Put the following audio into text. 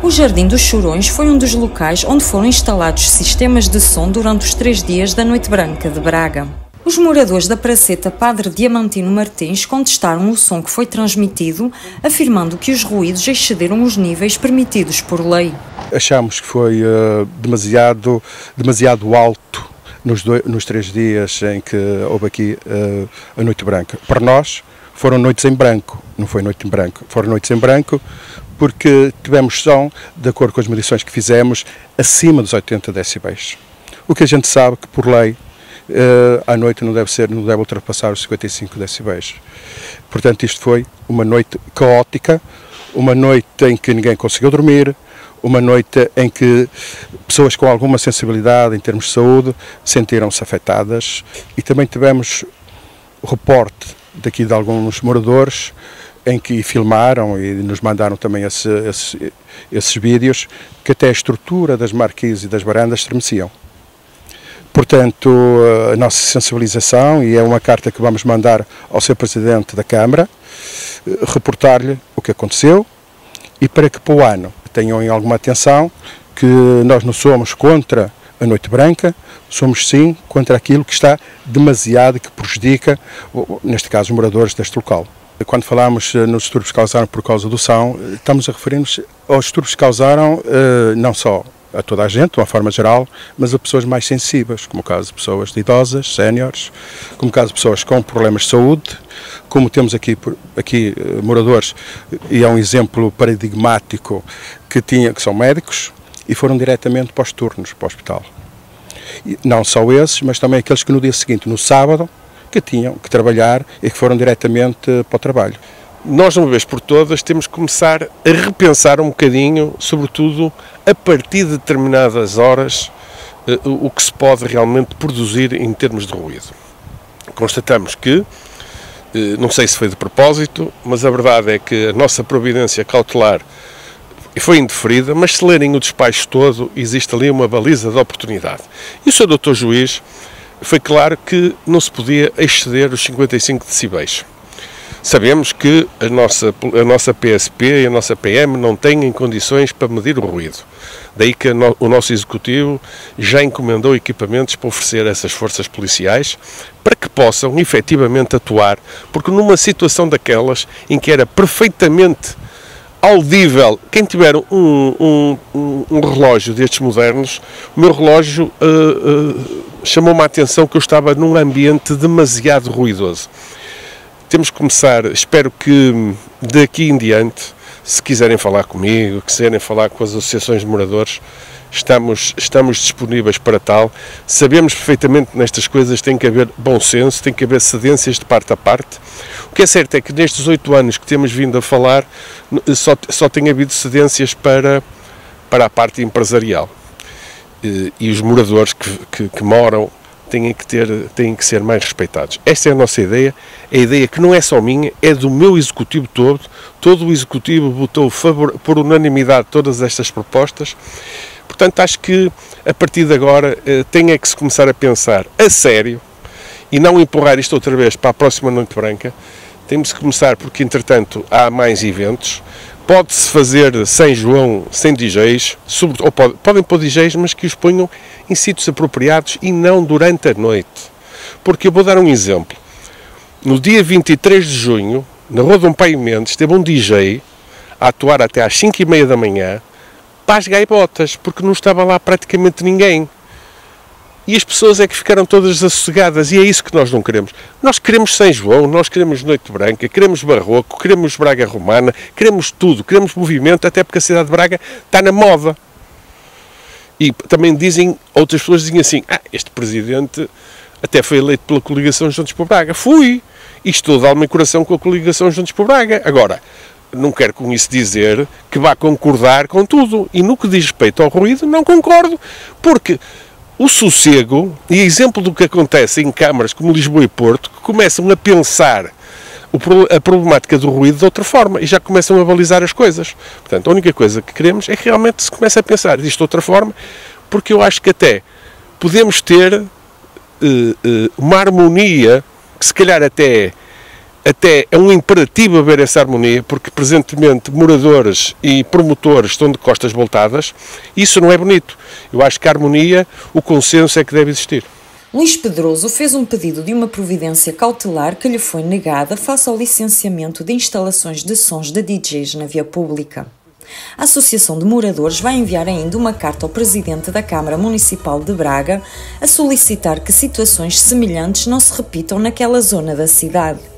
O Jardim dos Chorões foi um dos locais onde foram instalados sistemas de som durante os 3 dias da Noite Branca de Braga. Os moradores da Praceta Padre Diamantino Martins contestaram o som que foi transmitido, afirmando que os ruídos excederam os níveis permitidos por lei. Achamos que foi demasiado alto nos 3 dias em que houve aqui a Noite Branca. Para nós foram noites em branco, não foi noite em branco, foram noites em branco porque tivemos som, de acordo com as medições que fizemos, acima dos 80 decibéis. O que a gente sabe que por lei à noite não deve ultrapassar os 55 decibéis. Portanto, isto foi uma noite caótica, uma noite em que ninguém conseguiu dormir, uma noite em que pessoas com alguma sensibilidade em termos de saúde sentiram-se afetadas, e também tivemos o reporte daqui de alguns moradores em que filmaram e nos mandaram também esses vídeos, que até a estrutura das marquises e das varandas estremeciam. Portanto, a nossa sensibilização, e é uma carta que vamos mandar ao Sr. Presidente da Câmara, reportar-lhe o que aconteceu, e para que para o ano tenham em alguma atenção que nós não somos contra a Noite Branca, somos sim contra aquilo que está demasiado e que prejudica, neste caso, os moradores deste local. Quando falamos nos distúrbios que causaram por causa do som, estamos a referir-nos aos distúrbios que causaram não só a toda a gente, de uma forma geral, mas a pessoas mais sensíveis, como o caso de pessoas idosas, séniores, como o caso de pessoas com problemas de saúde, como temos aqui moradores, e é um exemplo paradigmático, que são médicos e foram diretamente para os turnos, para o hospital. E não só esses, mas também aqueles que no dia seguinte, no sábado, que tinham que trabalhar e que foram diretamente para o trabalho. Nós, de uma vez por todas, temos que começar a repensar um bocadinho, sobretudo a partir de determinadas horas, o que se pode realmente produzir em termos de ruído. Constatamos que, não sei se foi de propósito, mas a verdade é que a nossa providência cautelar foi indeferida, mas se lerem o despacho todo, existe ali uma baliza de oportunidade. E o Sr. Dr. Juiz foi claro que não se podia exceder os 55 decibéis. Sabemos que a nossa PSP e a nossa PM não têm condições para medir o ruído. Daí que o nosso Executivo já encomendou equipamentos para oferecer a essas forças policiais para que possam efetivamente atuar, porque numa situação daquelas em que era perfeitamente audível, quem tiver um relógio destes modernos, o meu relógio chamou-me a atenção que eu estava num ambiente demasiado ruidoso. Temos que começar, espero que daqui em diante, se quiserem falar comigo, que quiserem falar com as associações de moradores, estamos disponíveis para tal. Sabemos perfeitamente que nestas coisas tem que haver bom senso, tem que haver cedências de parte a parte. O que é certo é que nestes 8 anos que temos vindo a falar, só tem havido cedências para a parte empresarial. E os moradores que moram têm que ser mais respeitados. Esta é a nossa ideia, a ideia que não é só minha, é do meu Executivo todo o Executivo votou por unanimidade todas estas propostas. Portanto, acho que a partir de agora tem é que se começar a pensar a sério e não empurrar isto outra vez para a próxima Noite Branca. Temos que começar porque, entretanto, há mais eventos. Pode-se fazer sem João, sem DJs, ou podem pôr DJs, mas que os ponham em sítios apropriados e não durante a noite. Porque eu vou dar um exemplo. No dia 23 de junho, na Rua Dom Paio Mendes, teve um DJ a atuar até às 5h30 da manhã para as gaivotas, porque não estava lá praticamente ninguém. E as pessoas é que ficaram todas desassossegadas, e é isso que nós não queremos. Nós queremos São João, nós queremos Noite Branca, queremos Barroco, queremos Braga Romana, queremos tudo, queremos movimento, até porque a cidade de Braga está na moda. E também outras pessoas dizem assim, este presidente até foi eleito pela coligação Juntos por Braga. Fui! E estou de alma e coração com a coligação Juntos por Braga. Agora, não quero com isso dizer que vá concordar com tudo. E no que diz respeito ao ruído, não concordo, porque o sossego, e exemplo do que acontece em câmaras como Lisboa e Porto, que começam a pensar a problemática do ruído de outra forma e já começam a balizar as coisas. Portanto, a única coisa que queremos é que realmente se comece a pensar disto de outra forma, porque eu acho que até podemos ter uma harmonia que se calhar até até é um imperativo haver essa harmonia, porque presentemente moradores e promotores estão de costas voltadas. Isso não é bonito. Eu acho que a harmonia, o consenso é que deve existir. Luís Pedroso fez um pedido de uma providência cautelar que lhe foi negada face ao licenciamento de instalações de sons de DJs na via pública. A Associação de Moradores vai enviar ainda uma carta ao Presidente da Câmara Municipal de Braga a solicitar que situações semelhantes não se repitam naquela zona da cidade.